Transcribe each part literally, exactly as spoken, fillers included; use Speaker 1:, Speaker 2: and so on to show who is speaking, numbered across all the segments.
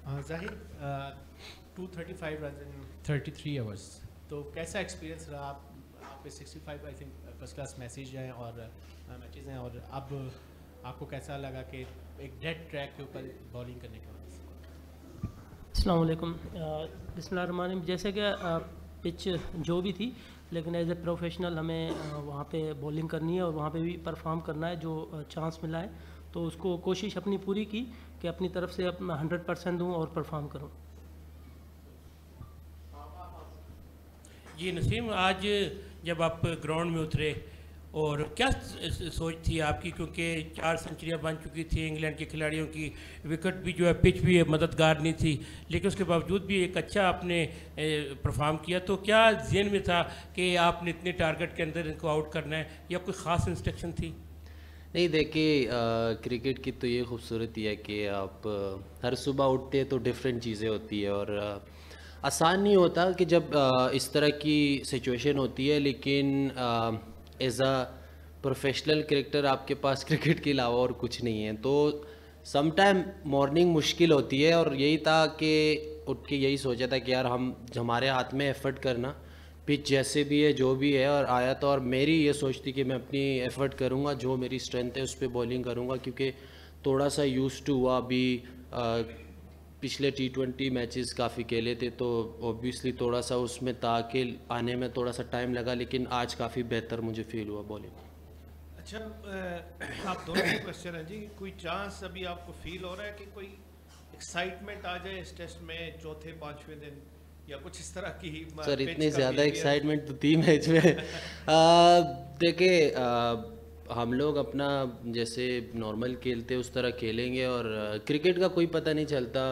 Speaker 1: जाहिर two thirty five run in thirty three hours, तो कैसा एक्सपीरियंस रहा? आप आप पे sixty five I think first class matches हैं और मैचेस हैं, और अब आपको कैसा लगा कि एक डेड ट्रैक के ऊपर बॉलिंग करने के बाद?
Speaker 2: अस्सलाम वालेकुम। बिस्मिल्लाहिर्रहमानिर्रहीम। जैसे कि पिच जो भी थी, लेकिन एज ए प्रोफेशनल हमें वहाँ पे बॉलिंग करनी है और वहाँ पे भी परफॉर्म करना है। जो चांस मिला है तो उसको कोशिश अपनी पूरी की कि अपनी तरफ से अपना हंड्रेड परसेंट दूँ और परफॉर्म करूँ।
Speaker 3: जी नसीम, आज जब आप ग्राउंड में उतरे और क्या सोच थी आपकी, क्योंकि चार सेंचुरियां बन चुकी थी इंग्लैंड के खिलाड़ियों की, विकेट भी जो है पिच भी मददगार नहीं थी, लेकिन उसके बावजूद भी एक अच्छा आपने परफॉर्म किया, तो क्या ज़हन में था कि आपने इतने टारगेट के अंदर इनको आउट करना है या कोई ख़ास इंस्ट्रक्शन थी?
Speaker 4: नहीं, देखिए क्रिकेट की तो ये खूबसूरती है कि आप आ, हर सुबह उठते हैं तो डिफरेंट चीज़ें होती है और आ, आसान नहीं होता कि जब आ, इस तरह की सिचुएशन होती है, लेकिन एज अ प्रोफेशनल क्रिकेटर आपके पास क्रिकेट के अलावा और कुछ नहीं है, तो सम टाइम मॉर्निंग मुश्किल होती है। और यही था कि उठ के यही सोचा था कि यार हम हमारे हाथ में एफ़र्ट करना, पिच जैसे भी है जो भी है, और आया तो और मेरी ये सोच थी कि मैं अपनी एफ़र्ट करूँगा, जो मेरी स्ट्रेंथ है उस पर बॉलिंग करूँगा, क्योंकि थोड़ा सा यूज़ टू हुआ अभी आ, पिछले टी ट्वेंटी मैचेस काफ़ी खेले थे, तो ऑब्वियसली थोड़ा सा उसमें ताकि आने में थोड़ा सा टाइम लगा, लेकिन आज काफ़ी बेहतर मुझे फील हुआ बॉलिंग।
Speaker 5: अच्छा, आप दोनों को क्वेश्चन है जी, कोई चांस अभी आपको फील हो रहा है कि कोई एक्साइटमेंट आ जाए इस टेस्ट में चौथे पांचवें दिन, या कुछ इस तरह की?
Speaker 4: सर इतनी ज़्यादा एक्साइटमेंट तो थी मैच में। देखिए हम लोग अपना जैसे नॉर्मल खेलते उस तरह खेलेंगे, और क्रिकेट का कोई पता नहीं चलता,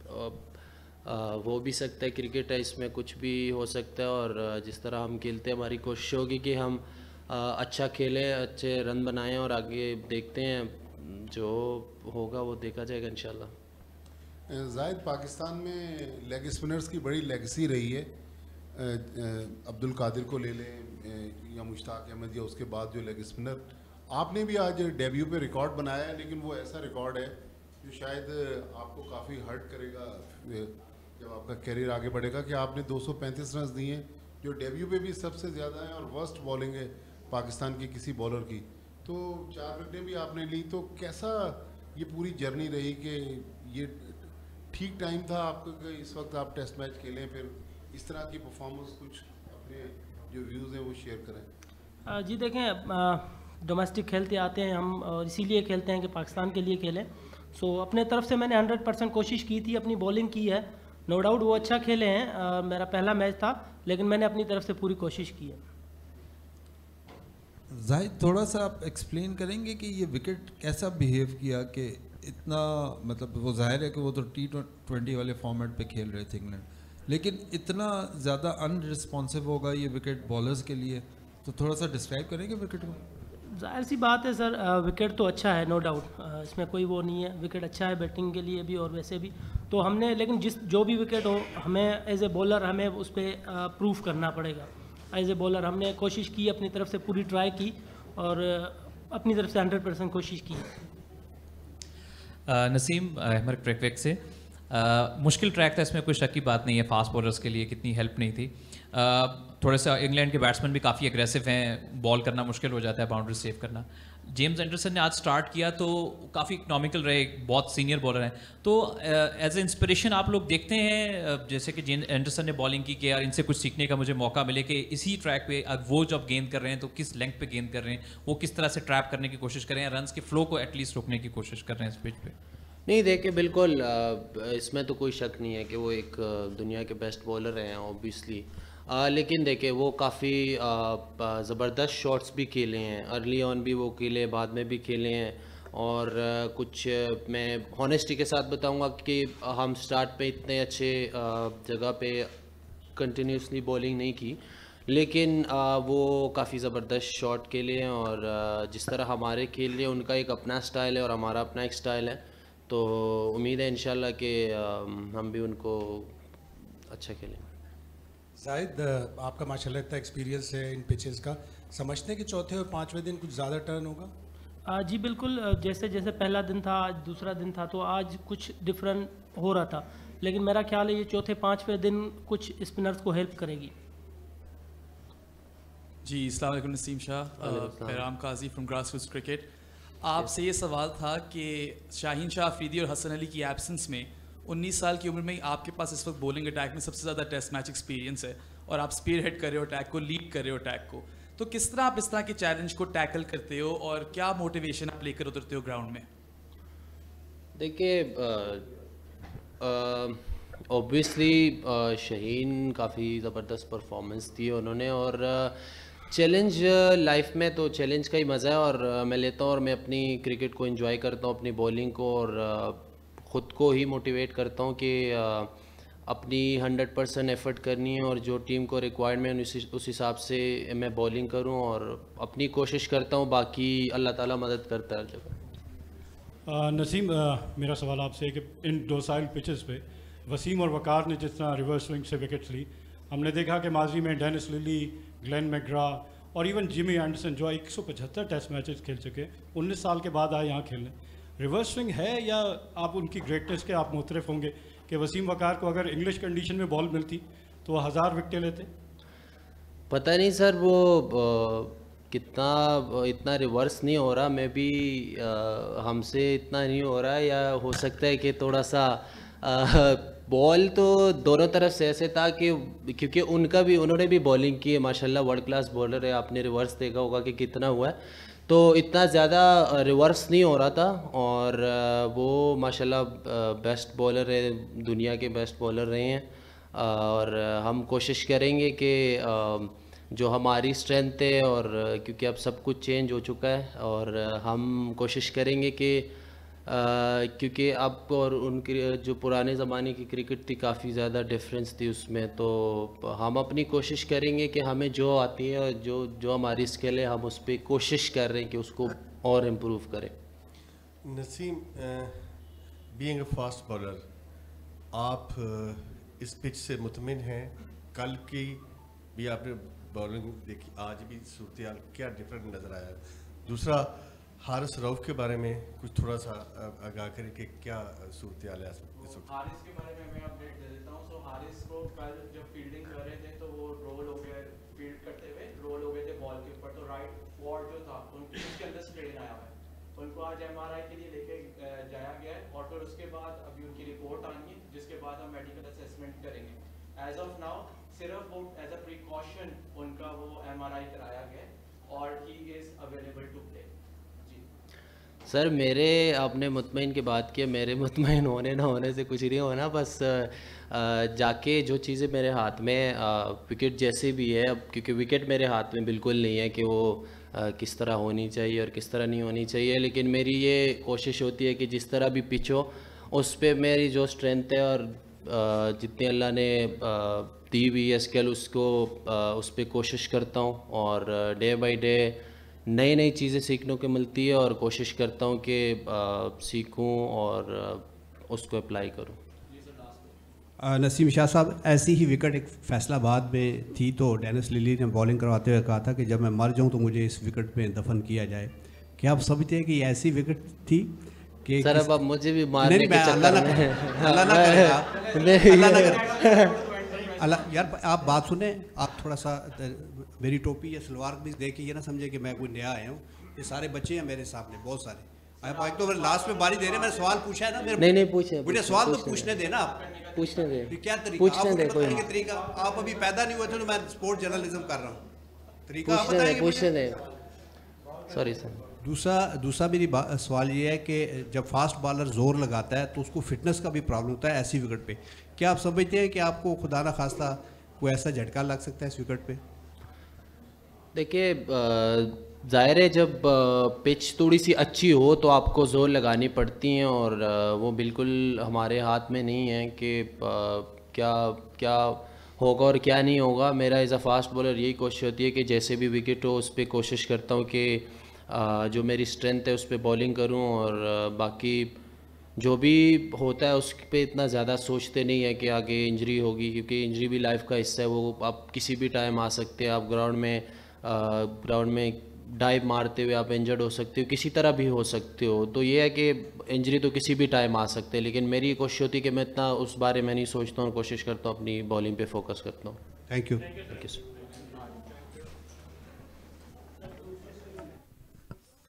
Speaker 4: हो भी सकता है क्रिकेट है, इसमें कुछ भी हो सकता है, और जिस तरह हम खेलते हैं हमारी कोशिश होगी कि हम अच्छा खेलें, अच्छे रन बनाएं, और आगे देखते हैं जो होगा वो देखा जाएगा इंशाल्लाह।
Speaker 6: जाहिद, पाकिस्तान में लेग स्पिनर्स की बड़ी लेगेसी रही है, अब्दुल कादिर को ले लें या मुश्ताक अहमद, या उसके बाद जो लेग स्पिनर, आपने भी आज डेब्यू पे रिकॉर्ड बनाया है, लेकिन वो ऐसा रिकॉर्ड है जो शायद आपको काफ़ी हर्ट करेगा जब आपका करियर आगे बढ़ेगा, कि आपने दो सौ पैंतीस रन दिए, जो डेब्यू पे भी सबसे ज़्यादा है, और वर्स्ट बॉलिंग है पाकिस्तान की किसी बॉलर की। तो चार विकेटें भी आपने ली, तो कैसा ये पूरी जर्नी रही कि ये ठीक टाइम था आपका कि इस वक्त आप टेस्ट मैच खेलें, फिर इस तरह की परफॉर्मेंस कुछ अपने जो व्यूज़ हैं वो शेयर करें?
Speaker 2: जी देखें, डोमेस्टिक खेलते आते हैं हम, और इसीलिए खेलते हैं कि पाकिस्तान के लिए खेलें। सो अपने तरफ से मैंने हंड्रेड परसेंट कोशिश की थी, अपनी बॉलिंग की है, नो डाउट वो अच्छा खेले हैं, आ, मेरा पहला मैच था, लेकिन मैंने अपनी तरफ से पूरी कोशिश की है।
Speaker 7: जाहिद, थोड़ा सा आप एक्सप्लेन करेंगे कि ये विकेट कैसा बिहेव किया कि इतना, मतलब वो जाहिर है कि वो तो टी ट्वेंटी वाले फॉर्मेट पे खेल रहे थे इंग्लैंड, लेकिन इतना ज़्यादा अनरिस्पॉन्सिव होगा ये विकेट बॉलर्स के लिए, तो थोड़ा सा डिस्क्राइब करेंगे विकेट को?
Speaker 2: जाहिर सी बात है सर, विकेट तो अच्छा है, नो डाउट, इसमें कोई वो नहीं है, विकेट अच्छा है बैटिंग के लिए भी और वैसे भी, तो हमने, लेकिन जिस जो भी विकेट हो, हमें एज ए बॉलर हमें उस पर प्रूफ करना पड़ेगा। एज ए बॉलर हमने कोशिश की, अपनी तरफ से पूरी ट्राई की, और अपनी तरफ से हंड्रेड परसेंट कोशिश की।
Speaker 8: नसीम अहमद क्रिकेट से, आ, मुश्किल ट्रैक था, इसमें कोई शक की बात नहीं है, फास्ट बॉलर्स के लिए कितनी हेल्प नहीं थी। आ, थोड़ा सा इंग्लैंड के बैट्समैन भी काफ़ी एग्रेसिव हैं, बॉल करना मुश्किल हो जाता है, बाउंड्री सेव करना। जेम्स एंडरसन ने आज स्टार्ट किया तो काफ़ी इकनॉमिकल रहे, बहुत सीनियर बॉलर हैं, तो एज ए इंस्पिरेशन आप लोग देखते हैं जैसे कि जेम्स एंडरसन ने बॉलिंग की कि यार इनसे कुछ सीखने का मुझे मौका मिले, कि इसी ट्रैक पे अब वो जब गेंद कर रहे हैं तो किस लेंथ पे गेंद कर रहे हैं, वो किस तरह से ट्रैप करने की कोशिश कर रहे हैं, रन्स के फ्लो को एटलीस्ट रोकने की कोशिश कर रहे हैं इस पिच पे।
Speaker 4: नहीं देखिए, बिल्कुल इसमें तो कोई शक नहीं है कि वो एक दुनिया के बेस्ट बॉलर हैं ऑब्वियसली, लेकिन देखिए वो काफ़ी ज़बरदस्त शॉट्स भी खेले हैं, अर्ली ऑन भी वो खेले, बाद में भी खेले हैं, और uh, कुछ uh, मैं हॉनेस्टी के साथ बताऊंगा कि हम स्टार्ट पे इतने अच्छे uh, जगह पे कंटिन्यूसली बॉलिंग नहीं की, लेकिन uh, वो काफ़ी ज़बरदस्त शॉट खेले हैं, और uh, जिस तरह हमारे खेल लिए उनका एक अपना स्टाइल है और हमारा अपना एक स्टाइल है, तो उम्मीद है इंशाल्लाह कि uh, हम भी उनको अच्छा खेलेंगे।
Speaker 1: जाहिद, आपका माशाल्लाह इतना एक्सपीरियंस है इन पिचेस का, समझते हैं कि चौथे और पाँचवें दिन कुछ ज़्यादा टर्न होगा?
Speaker 2: जी बिल्कुल, जैसे जैसे पहला दिन था, आज दूसरा दिन था, तो आज कुछ डिफरेंट हो रहा था, लेकिन मेरा ख्याल है ये चौथे पाँचवें दिन कुछ स्पिनर्स को हेल्प करेगी।
Speaker 9: जी अस्सलाम वालेकुम Naseem Shah, Param Kazi from grassroots cricket. आपसे ये सवाल था कि शाहीन शाह अफरीदी और हसन अली की एब्सेंस में उन्नीस साल की उम्र में आपके पास इस वक्त बॉलिंग अटैक में सबसे ज़्यादा टेस्ट मैच एक्सपीरियंस है और आप स्पीयर हेड कर रहे हो अटैक को, लीड कर रहे हो अटैक को, तो किस तरह आप इस तरह के चैलेंज को टैकल करते हो और क्या मोटिवेशन आप लेकर उतरते हो ग्राउंड में?
Speaker 4: देखिए ऑब्वियसली शाहीन काफ़ी ज़बरदस्त परफॉर्मेंस दी उन्होंने और चैलेंज uh, लाइफ में तो चैलेंज का ही मज़ा है और uh, मैं लेता हूँ और मैं अपनी क्रिकेट को एंजॉय करता हूँ, अपनी बॉलिंग को और uh, ख़ुद को ही मोटिवेट करता हूँ कि uh, अपनी हंड्रेड परसेंट एफर्ट करनी है और जो टीम को रिक्वायरमेंट उस उस हिसाब से मैं बॉलिंग करूँ और अपनी कोशिश करता हूँ, बाकी अल्लाह ताला मदद करता है हर जगह।
Speaker 10: नसीम, uh, मेरा सवाल आपसे है कि इन दो साइल पिचेस पे वसीम और वकार ने जिस तरह रिवर्स स्विंग से विकेट्स ली, हमने देखा कि माजी में डेनिस लिली, ग्लेन मैकग्रा और इवन जिमी एंडरसन जो एक सौ पचहत्तर टेस्ट मैचेस खेल चुके, उन्नीस साल के बाद आए यहाँ खेलने। रिवर्स स्विंग है या आप उनकी ग्रेटनेस के आप मुतरफ होंगे कि वसीम वकार को अगर इंग्लिश कंडीशन में बॉल मिलती तो वह हज़ार विकेटें लेते?
Speaker 4: पता नहीं सर, वो आ, कितना इतना रिवर्स नहीं हो रहा, मैं भी हमसे इतना नहीं हो रहा, या हो सकता है कि थोड़ा सा आ, बॉल तो दोनों तरफ से ऐसे था कि क्योंकि उनका भी उन्होंने भी बॉलिंग की है माशाल्लाह, वर्ल्ड क्लास बॉलर है, आपने रिवर्स देखा होगा कि कितना हुआ है, तो इतना ज़्यादा रिवर्स नहीं हो रहा था और वो माशाल्लाह बेस्ट बॉलर है, दुनिया के बेस्ट बॉलर रहे हैं और हम कोशिश करेंगे कि जो हमारी स्ट्रेंथ है और क्योंकि अब सब कुछ चेंज हो चुका है और हम कोशिश करेंगे कि Uh, क्योंकि अब और उनकी जो पुराने ज़माने की क्रिकेट थी काफ़ी ज़्यादा डिफरेंस थी उसमें, तो हम अपनी कोशिश करेंगे कि हमें जो आती है जो जो हमारी स्किल है हम उस पर कोशिश कर रहे हैं कि उसको और इम्प्रूव करें।
Speaker 11: Naseem, being a fast bowler, आप uh, इस पिच से मुतमिन हैं? कल की भी आपने बॉलिंग देखी, आज भी सूरत क्या डिफरेंट नज़र आया? दूसरा, हारिस रऊफ के बारे में कुछ थोड़ा सा आगाह करें कि क्या सूरत हाल है इस वक्त?
Speaker 12: हारिस के बारे में मैं अपडेट दे देता हूँ। सो हारिस को कल जब फील्डिंग कर रहे थे तो वो रोल हो गए, फील्ड करते हुए रोल हो गए थे बॉल के ऊपर, तो राइट फॉर जो था उनके उसके अंदर स्ट्रेन आया हुआ है, उनको आज एमआरआई के लिए लेके जाया गया है और फिर उसके बाद अभी उनकी रिपोर्ट आनी है जिसके बाद हम मेडिकल असेसमेंट करेंगे। एज ऑफ नाउ सिर्फ वो एज अ प्रिकॉशन उनका वो एमआरआई कराया गया और he is available to play.
Speaker 4: Sir मेरे, आपने मुतमईन की बात की, मेरे मुतमईन होने ना होने से कुछ नहीं होना, बस जाके जो चीज़ें मेरे हाथ में विकेट जैसे भी है, अब क्योंकि विकेट मेरे हाथ में बिल्कुल नहीं है कि वो किस तरह होनी चाहिए और किस तरह नहीं होनी चाहिए, लेकिन मेरी ये कोशिश होती है कि जिस तरह भी पिच हो उस पर मेरी जो स्ट्रेंथ है और जितनी अल्लाह ने दी हुई है स्किल उसको उस पर कोशिश करता हूँ और डे बाई डे नई नई चीज़ें सीखने को मिलती है और कोशिश करता हूँ कि सीखूं और उसको अप्लाई करूँ।
Speaker 13: नसीम शाह साहब, ऐसी ही विकेट एक फैसलाबाद में थी तो डेनिस लिली ने बॉलिंग करवाते हुए कहा था कि जब मैं मर जाऊं तो मुझे इस विकेट में दफन किया जाए। क्या आप समझते हैं कि ऐसी विकेट थी कि
Speaker 4: सर अब मुझे भी मारने के
Speaker 13: चक्कर में अल्लाह ना करेगा, अल्लाह ना करेगा, अल्लाह यार आप बात सुने, आप थोड़ा सा मेरी टोपी या सलवार भी देख के ये ना समझे कि मैं कोई नया आया हूँ, ये सारे बच्चे हैं मेरे सामने बहुत सारे। आप एक तो लास्ट में बारी दे रहे हैं, मैंने सवाल पूछा है ना, मेरे
Speaker 4: नहीं नहीं पूछे
Speaker 13: मुझे सवाल तो पूछने देना, आप
Speaker 4: पूछने दे,
Speaker 13: क्या तरीका पूछने दे, कोई तरीका, आप अभी पैदा नहीं हुए थे तो मैं स्पोर्ट जर्नलिज्म कर रहा हूँ, तरीका आप बताएंगे?
Speaker 4: पूछने दे, सॉरी सर।
Speaker 13: दूसरा दूसरा मेरी सवाल ये है कि जब फास्ट बॉलर जोर लगाता है तो उसको फिटनेस का भी प्रॉब्लम होता है ऐसी विकेट पे, क्या आप समझते हैं कि आपको खुदा ना खास्ता कोई ऐसा झटका लग सकता है इस विकेट पे?
Speaker 4: देखिए ज़ाहिर है जब पिच थोड़ी सी अच्छी हो तो आपको ज़ोर लगानी पड़ती हैं और वो बिल्कुल हमारे हाथ में नहीं है कि क्या क्या होगा और क्या नहीं होगा। मेरा एज अ फास्ट बॉलर यही कोशिश होती है कि जैसे भी विकेट हो उस पर कोशिश करता हूँ कि जो मेरी स्ट्रेंथ है उस पर बॉलिंग करूँ और बाकी जो भी होता है उस पर इतना ज़्यादा सोचते नहीं है कि आगे इंजरी होगी, क्योंकि इंजरी भी लाइफ का हिस्सा है, वो आप किसी भी टाइम आ सकते हैं। आप ग्राउंड में ग्राउंड में डाइव मारते हुए आप इंजर्ड हो सकते हो, किसी तरह भी हो सकते हो। तो ये है कि इंजरी तो किसी भी टाइम आ सकते हैं, लेकिन मेरी कोशिश होती है कि मैं इतना उस बारे में नहीं सोचता हूँ, कोशिश करता हूँ अपनी बॉलिंग पे फोकस करता हूँ।
Speaker 13: Thank you.
Speaker 4: Thank you sir.